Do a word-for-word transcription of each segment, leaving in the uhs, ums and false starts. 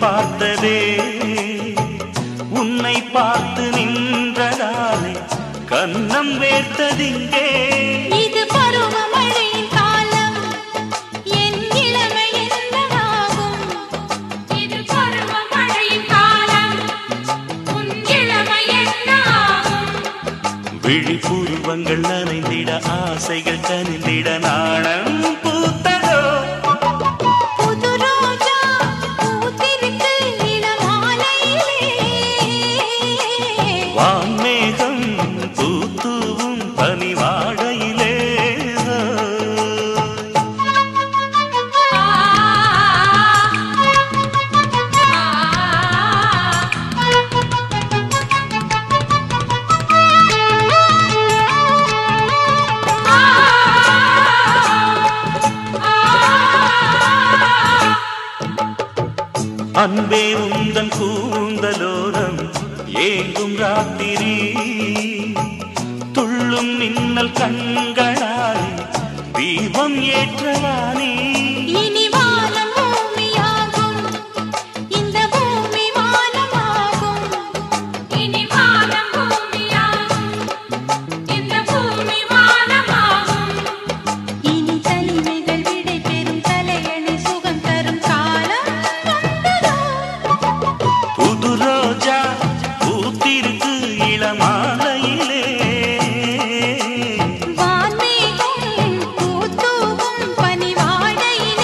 பார்த்ததே உன்னை பார்த்து நின்றதாலே கன்னம் வேர்த்ததிங்கே இது பருவமழையின் காலம் என் இளமை என்னவாகும் இது பருவமழையின் காலம் உன் இளமை என்னாகும் விழிப்புருவங்கள் நனைந்திட ஆசைகள் கனிந்திட நாணம் பூத்ததோ புது ரோஜா பூத்திருக்கு இளமாலையிலே வான்மேகம் பூத்தூவும் பனிவாடையிலே அன்பே உந்தன் கூந்தலோரம் ஏங்கும் ராத்திரி துள்ளும் மின்னல் கண்களால் தீபம் ஏற்றலானே இனி வானம் பூமியாகும் இந்த பூமி வானமாகும் இனி வானம் பூமியாகும் இந்த பூமி வானமாகும் இனி தனிமைகள் விடை பெறும் தலையணி சுகம் தரும் காலம் வந்ததோ புது ரோஜா பூத்திருக்கு இளமாலையிலே வான்மேகம் பூத்தூவும் பனிவாடையிலே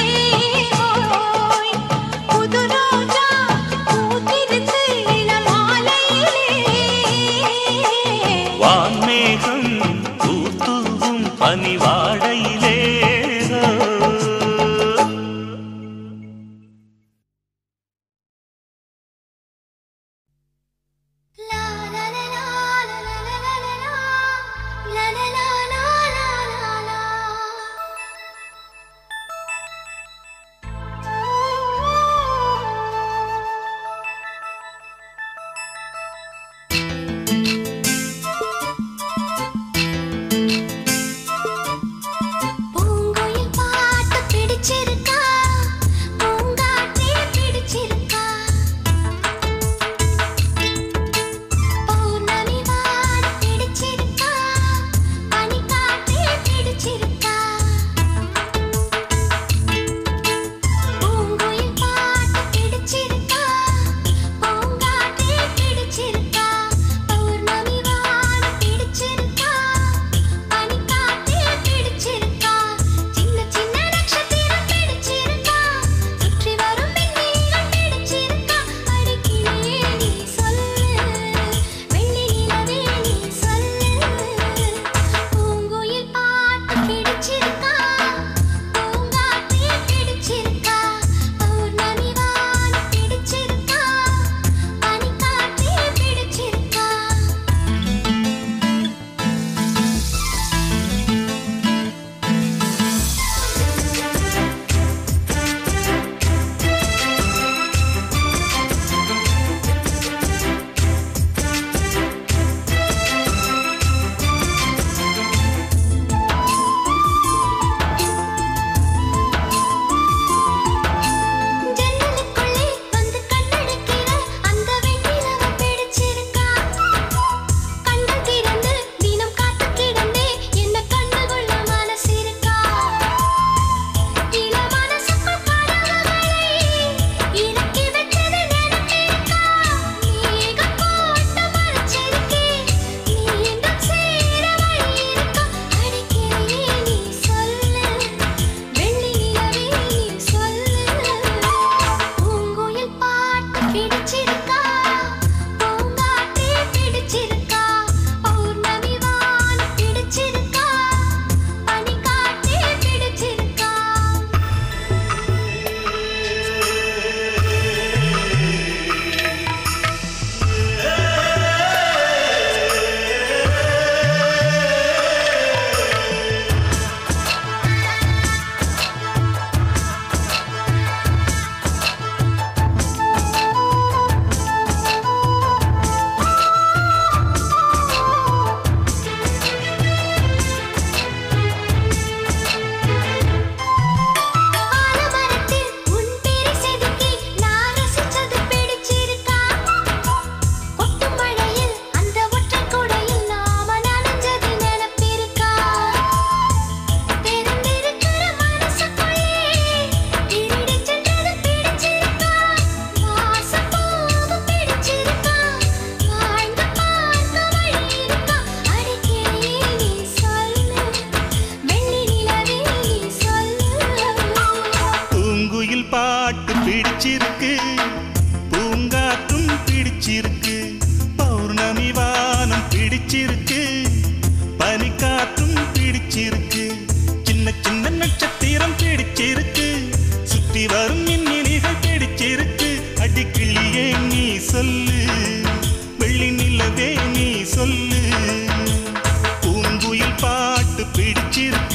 பனிக்காத்தும் பிடிச்சிருக்கு, சின்ன சின்ன நட்சத்திரம் பிடிச்சிருக்கு, சுற்றி வரும் மின்னிலிகள் பிடிச்சிருக்கு. அடிக்கிளியே நீ சொல்லு, வெள்ளி நிலவே நீ சொல்லு, பூங்குயில் பாட்டு பிடிச்சிருக்கு.